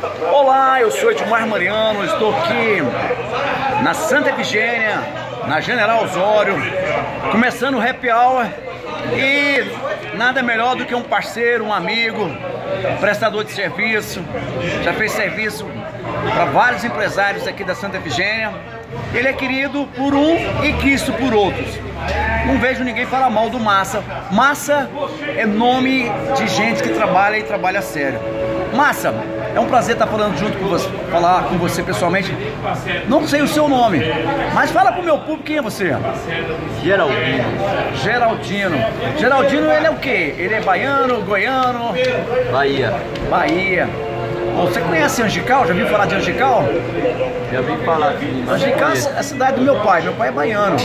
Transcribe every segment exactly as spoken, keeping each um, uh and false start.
Olá, eu sou Edmar Mariano, estou aqui na Santa Efigênia, na General Osório, começando o Happy Hour e nada melhor do que um parceiro, um amigo, prestador de serviço, já fez serviço para vários empresários aqui da Santa Efigênia. Ele é querido por um e quisto por outros. Não vejo ninguém falar mal do Massa. Massa é nome de gente que trabalha e trabalha sério. Massa, é um prazer estar falando junto com você, falar com você pessoalmente. Não sei o seu nome, mas fala pro meu público quem é você. Geraldino. Geraldino. Geraldino, ele é o quê? Ele é baiano, goiano? Bahia. Bahia. Você conhece Angical? Já viu falar de Angical? Já vi falar aqui. Angical é a cidade do meu pai. Meu pai é baiano.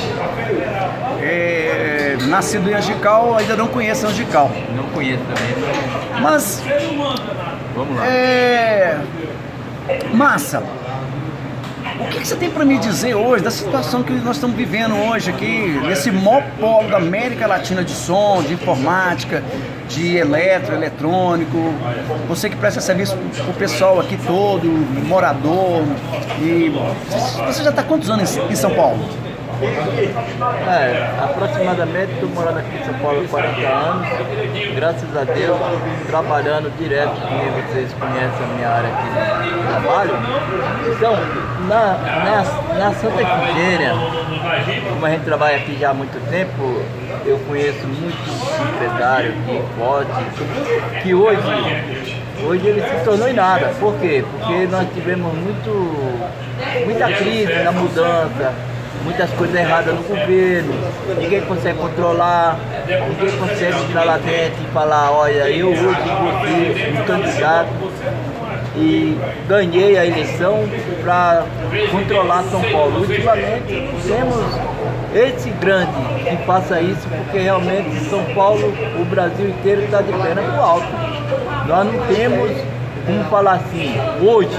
É, nascido em Angical, ainda não conheço Angical. Não conheço também. Mas, vamos lá. É... Massa, o que, que você tem para me dizer hoje da situação que nós estamos vivendo hoje aqui, nesse maior polo da América Latina de som, de informática, de eletro, eletrônico, você que presta serviço para o pessoal aqui todo, morador, e você já está há quantos anos em São Paulo? É, aproximadamente estou morando aqui em São Paulo há quarenta anos, graças a Deus, trabalhando direto, como vocês conhecem a minha área aqui de trabalho. Então, na, na, na Santa Efigênia, como a gente trabalha aqui já há muito tempo, eu conheço muitos empresários aqui, fortes, que hoje, hoje ele se tornou em nada. Por quê? Porque nós tivemos muito, muita crise na mudança, muitas coisas erradas no governo, ninguém consegue controlar, ninguém consegue virar lá dentro e falar, olha, eu hoje votei um candidato e ganhei a eleição para controlar São Paulo. Ultimamente temos esse grande que faça isso, porque realmente São Paulo, o Brasil inteiro está de perna pro alto. Nós não temos como falar assim, hoje,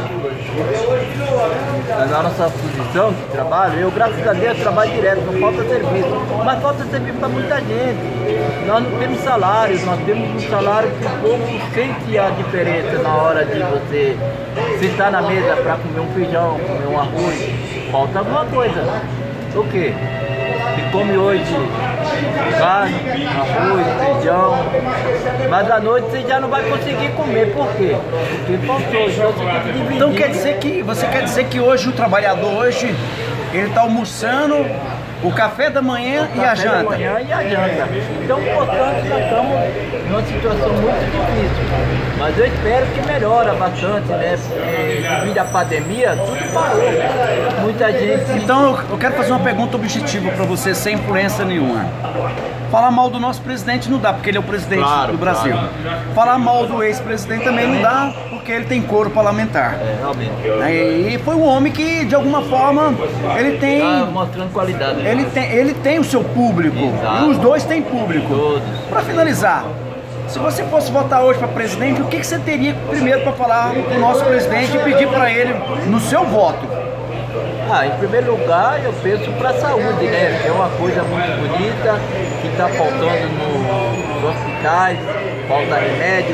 na nossa posição de trabalho, eu graças a Deus trabalho direto, não falta serviço, mas falta serviço para muita gente. Nós não temos salários, nós temos um salário que o povo sente a diferença na hora de você sentar na mesa para comer um feijão, comer um arroz, falta alguma coisa. O quê? Você come hoje carne, arroz, feijão, mas à noite você já não vai conseguir comer. Por quê? Porque faltou, então você tem que dividir. Então quer dizer que, você quer dizer que hoje o trabalhador hoje, ele está almoçando o café da manhã o e a janta? Da manhã e a janta. Então, portanto, nós estamos numa situação muito difícil. Mas eu espero que melhora bastante, né? Porque devido à pandemia, tudo parou. Muita gente... Então, eu quero fazer uma pergunta objetiva para você, sem influência nenhuma. Falar mal do nosso presidente não dá, porque ele é o presidente claro, do Brasil. Claro. Falar mal do ex-presidente também não dá, porque ele tem coro parlamentar. É, realmente. E foi um homem que, de alguma forma, ele tem... Tá mostrando qualidade. Ele tem, ele tem o seu público. Exato. E os dois têm público. Todos. Para finalizar, se você fosse votar hoje para presidente, o que, que você teria primeiro para falar com o nosso presidente e pedir para ele no seu voto? Ah, em primeiro lugar, eu penso para a saúde, né? É uma coisa muito bonita que está faltando no, nos hospitais, falta remédio,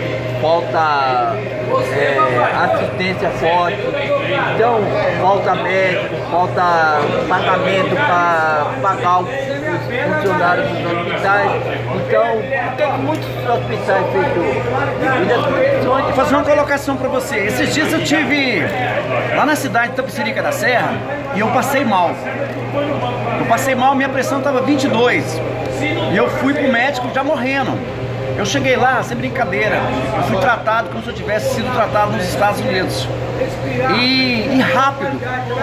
falta é, assistência forte, então falta médico, falta pagamento para pagar os funcionários dos hospitais. Então, tem muitos hospitais feitos e das condições. Vou fazer uma colocação para você. Esses dias eu tive lá na cidade de Itapecerica da Serra e eu passei mal. Eu passei mal, minha pressão estava vinte e dois e eu fui pro médico já morrendo. Eu cheguei lá, sem brincadeira, eu fui tratado como se eu tivesse sido tratado nos Estados Unidos. E, e rápido.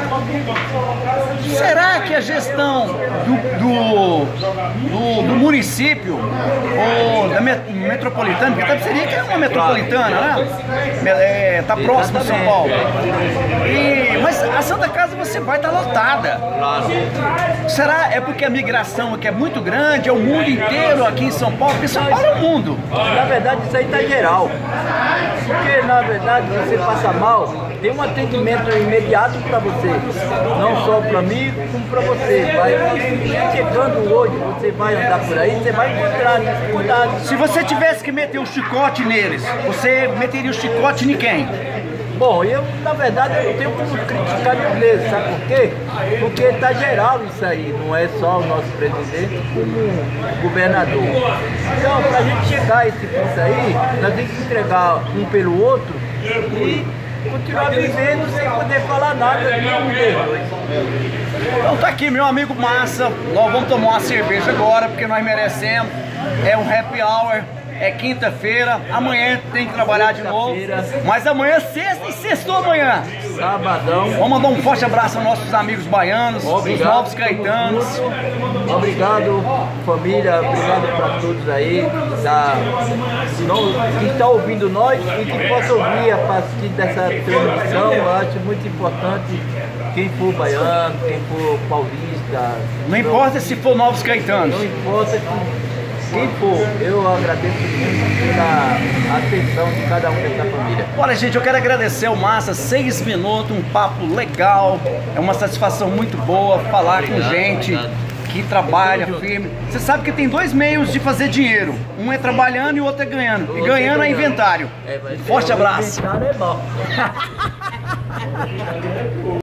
Será que a gestão do, do, do, do município ou da met, metropolitana, porque Itapecerica é uma metropolitana, né? É, tá próximo de São Paulo. E, mas a Santa Casa você vai estar lotada. Será é porque a migração aqui é muito grande, é o mundo inteiro aqui em São Paulo, porque São Paulo é o mundo. Na verdade isso aí tá geral. Porque na verdade você passa mal, tem um atendimento imediato para você, não só para mim, como para você. Mas chegando hoje, você vai andar por aí, você vai encontrar dificuldade. Se você tivesse que meter o chicote neles, você meteria o chicote em quem? Bom, eu, na verdade, eu não tenho como criticar nenhum deles, sabe por quê? Porque está geral isso aí, não é só o nosso presidente como o governador. Então, para a gente chegar a esse ponto aí, nós temos que entregar um pelo outro e continuar vivendo sem poder falar nada de um deles. Então tá aqui meu amigo Massa, nós vamos tomar uma cerveja agora, porque nós merecemos, é um happy hour. É quinta-feira, amanhã tem que trabalhar de novo, mas amanhã é sexta e sextou amanhã. Sabadão. Vamos mandar um forte abraço aos nossos amigos baianos, Obrigado, os novos caetanos. Obrigado, família, obrigado para todos aí da, que estão ouvindo nós e que possam ouvir a partir dessa transmissão. Eu acho muito importante quem for baiano, quem for paulista. Não importa se for novos caetanos. Não importa que quem for, eu agradeço muito pela atenção de cada um dessa família. Olha, gente, eu quero agradecer ao Massa, seis minutos, um papo legal, é uma satisfação muito boa falar obrigado, com gente obrigado. que trabalha firme. Você sabe que tem dois meios de fazer dinheiro, um é trabalhando e o outro é ganhando, o e ganhando é, é inventário. É, um forte abraço. Inventário é bom.